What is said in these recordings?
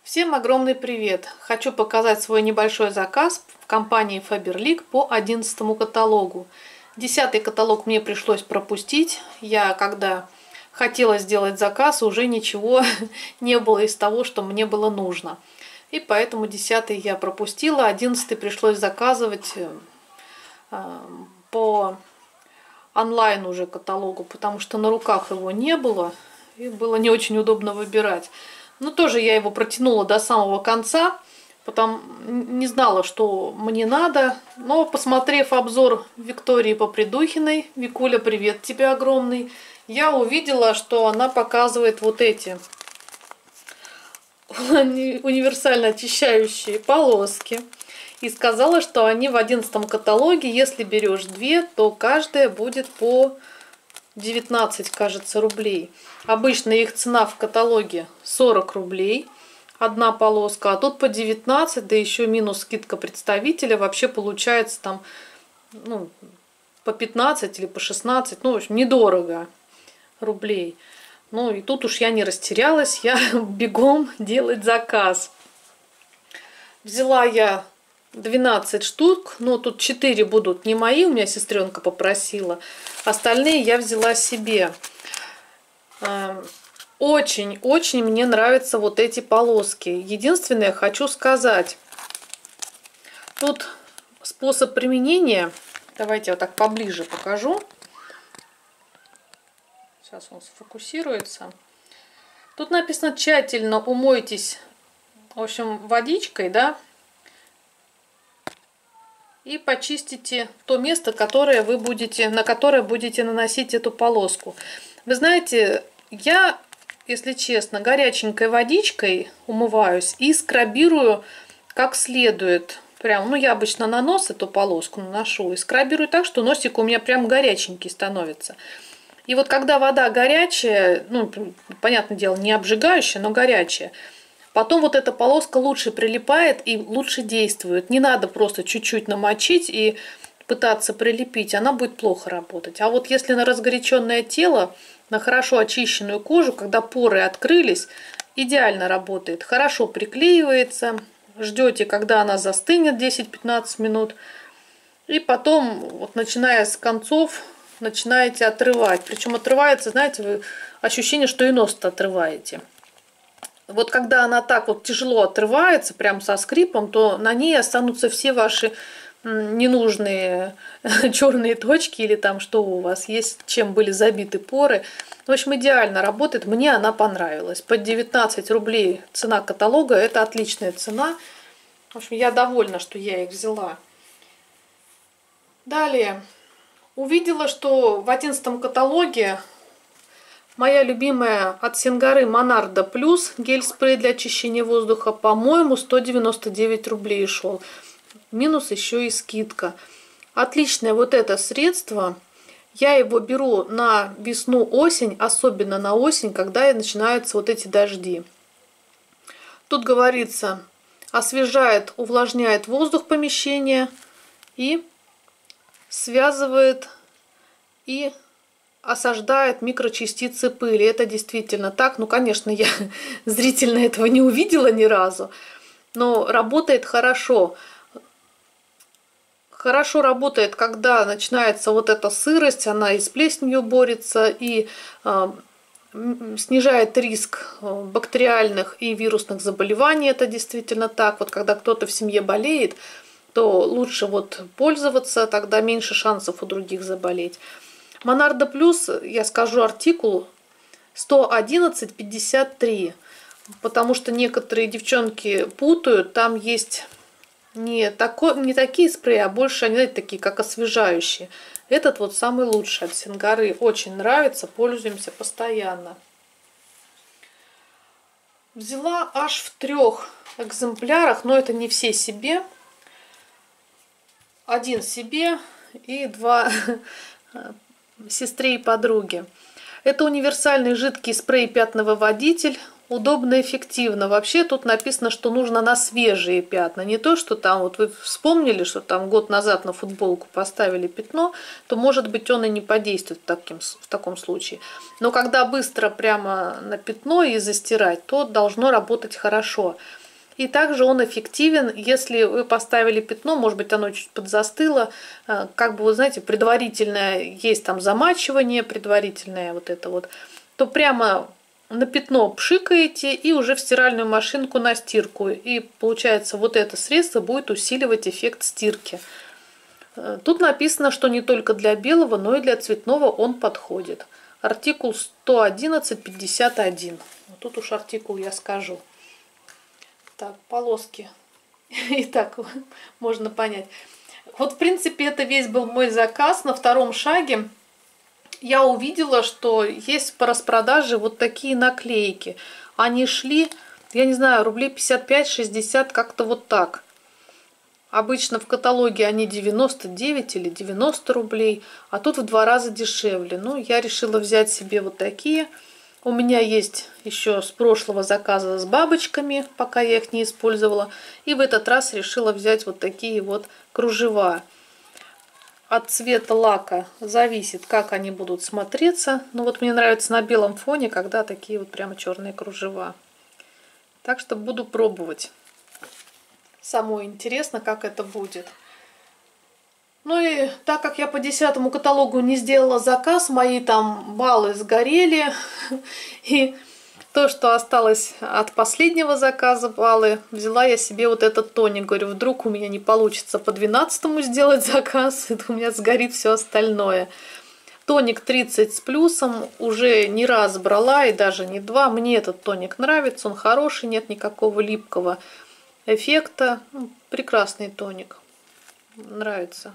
Всем огромный привет! Хочу показать свой небольшой заказ в компании Faberlic по 11 каталогу. 10 каталог мне пришлось пропустить. Я когда хотела сделать заказ, уже ничего не было из того, что мне было нужно. И поэтому 10 я пропустила, 11 пришлось заказывать по онлайн уже каталогу, потому что на руках его не было и было не очень удобно выбирать. Но тоже я его протянула до самого конца, потому не знала, что мне надо. Но посмотрев обзор Виктории Попридухиной, Викуля, привет тебе огромный, я увидела, что она показывает вот эти универсально очищающие полоски. И сказала, что они в 11 каталоге, если берешь 2, то каждая будет по 19, кажется, рублей. Обычно их цена в каталоге 40 рублей, одна полоска, а тут по 19, да еще минус скидка представителя, вообще получается там по 15 или по 16, в общем, недорого рублей. Ну и тут уж я не растерялась, я бегом делать заказ. Взяла я 12 штук, но тут 4 будут не мои, у меня сестренка попросила. Остальные я взяла себе. Очень-очень мне нравятся вот эти полоски. Единственное, хочу сказать, тут способ применения, давайте я вот так поближе покажу. Сейчас он сфокусируется. Тут написано: тщательно умойтесь, в общем, водичкой, да, и почистите то место, которое на которое будете наносить эту полоску. Вы знаете, я, если честно, горяченькой водичкой умываюсь и скрабирую как следует. Прям, я обычно на нос эту полоску наношу и скрабирую так, что носик у меня прям горяченький становится. И вот когда вода горячая, понятное дело, не обжигающая, но горячая, потом вот эта полоска лучше прилипает и лучше действует. Не надо просто чуть-чуть намочить и пытаться прилепить, она будет плохо работать. А вот если на разгоряченное тело, на хорошо очищенную кожу, когда поры открылись, идеально работает. Хорошо приклеивается, ждете, когда она застынет 10-15 минут. И потом, вот начиная с концов, начинаете отрывать. Причем отрывается, знаете, вы ощущение, что и нос-то отрываете. Вот когда она так вот тяжело отрывается, прям со скрипом, то на ней останутся все ваши ненужные черные точки или там что у вас есть, чем были забиты поры. В общем, идеально работает. Мне она понравилась. Под 19 рублей цена каталога. Это отличная цена. В общем, я довольна, что я их взяла. Далее. Увидела, что в 11 каталоге моя любимая от Сингары Монардо Плюс гель-спрей для очищения воздуха, по-моему, 199 рублей шел. Минус еще и скидка. Отличное вот это средство. Я его беру на весну-осень, особенно на осень, когда начинаются вот эти дожди. Тут говорится, освежает, увлажняет воздух помещения и связывает и осаждает микрочастицы пыли. Это действительно так. Конечно, я зрительно этого не увидела ни разу, но работает хорошо. Хорошо работает, когда начинается вот эта сырость, она и с плесенью борется, и снижает риск бактериальных и вирусных заболеваний. Это действительно так. Вот когда кто-то в семье болеет, то лучше пользоваться, тогда меньше шансов у других заболеть. Монардо Плюс, я скажу артикул, 111,53, потому что некоторые девчонки путают, там есть не такие спреи, а больше они, знаете, такие, как освежающие. Этот вот самый лучший от Сингары, очень нравится, пользуемся постоянно. Взяла аж в 3 экземплярах, но это не все себе. 1 себе и 2 сестре и подруге. Это универсальный жидкий спрей-пятновыводитель. Удобно и эффективно. Вообще тут написано, что нужно на свежие пятна. Не то, что там вот вы вспомнили, что там год назад на футболку поставили пятно, то может быть он и не подействует в таком случае. Но когда быстро прямо на пятно и застирать, то должно работать хорошо. И также он эффективен, если вы поставили пятно, может быть, оно чуть подзастыло, как бы, вы знаете, предварительное, есть там замачивание, предварительное вот это вот, то прямо на пятно пшикаете и уже в стиральную машинку на стирку. И получается, вот это средство будет усиливать эффект стирки. Тут написано, что не только для белого, но и для цветного он подходит. Артикул 111.51. Вот тут уж артикул я скажу. Так, полоски. И так можно понять. Вот, в принципе, это весь был мой заказ. На втором шаге я увидела, что есть по распродаже вот такие наклейки. Они шли, я не знаю, рублей 55-60, как-то вот так. Обычно в каталоге они 99 или 90 рублей, а тут в 2 раза дешевле. Ну, я решила взять себе вот такие. У меня есть еще с прошлого заказа с бабочками, пока я их не использовала. И в этот раз решила взять вот такие вот кружева. От цвета лака зависит, как они будут смотреться. Ну вот мне нравится на белом фоне, когда такие вот прямо черные кружева. Так что буду пробовать. Самое интересно, как это будет. Ну и так как я по 10-му каталогу не сделала заказ, мои там баллы сгорели. И то, что осталось от последнего заказа баллы, взяла я себе вот этот тоник. Говорю, вдруг у меня не получится по 12-му сделать заказ, это у меня сгорит все остальное. Тоник 30 с плюсом, уже не раз брала и даже не два. Мне этот тоник нравится, он хороший, нет никакого липкого эффекта. Прекрасный тоник, нравится.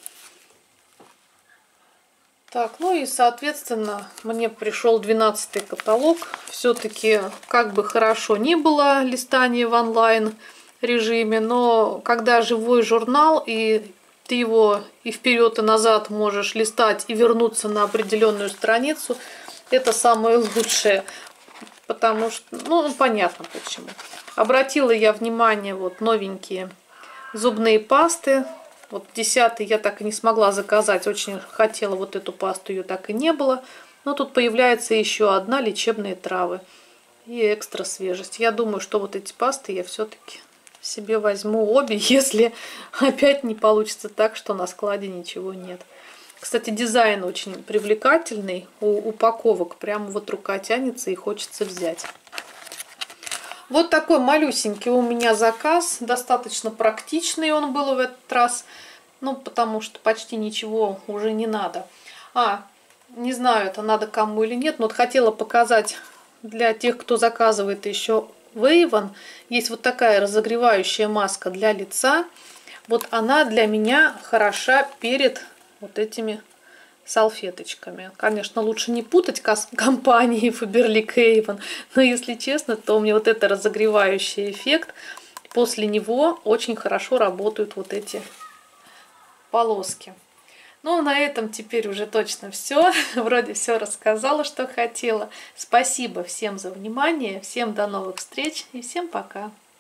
Так, ну и соответственно мне пришел 12-й каталог. Все-таки как бы хорошо ни было листание в онлайн режиме, но когда живой журнал и ты его и вперед и назад можешь листать и вернуться на определенную страницу, это самое лучшее. Потому что, ну понятно почему. Обратила я внимание, вот новенькие зубные пасты. Вот 10-й я так и не смогла заказать. Очень хотела вот эту пасту, ее так и не было. Но тут появляется еще одна, лечебные травы. И экстра свежесть. Я думаю, что вот эти пасты я все-таки себе возьму обе, если опять не получится так, что на складе ничего нет. Кстати, дизайн очень привлекательный. У упаковок прямо вот рука тянется и хочется взять. Вот такой малюсенький у меня заказ. Достаточно практичный он был в этот раз. Ну, потому что почти ничего уже не надо. Не знаю, это надо кому или нет. Но вот хотела показать для тех, кто заказывает еще в Avon. Есть вот такая разогревающая маска для лица. Вот она для меня хороша перед вот этими салфеточками. Конечно, лучше не путать компании Faberlic Avon, но если честно, то мне вот это разогревающий эффект, после него очень хорошо работают вот эти полоски. Ну, на этом теперь уже точно все. Вроде все рассказала, что хотела. Спасибо всем за внимание, всем до новых встреч и всем пока.